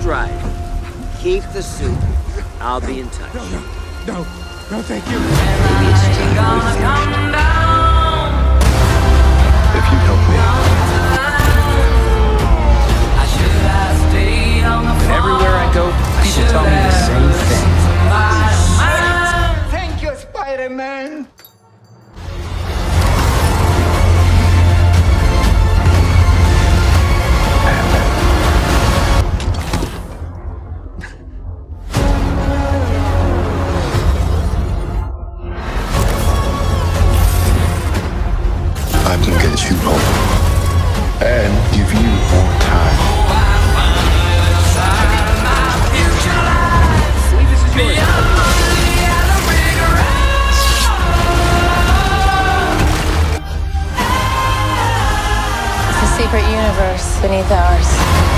right. Keep the suit. I'll be in touch. No, thank you. If you help me. And everywhere I go, people tell me the same thing. Thank you, Spider-Man. I can get you home and give you more time. This is yours. It's a secret universe beneath ours.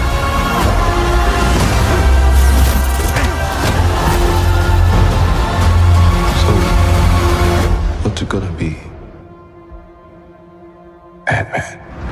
So, what's it gonna be? Ant-Man.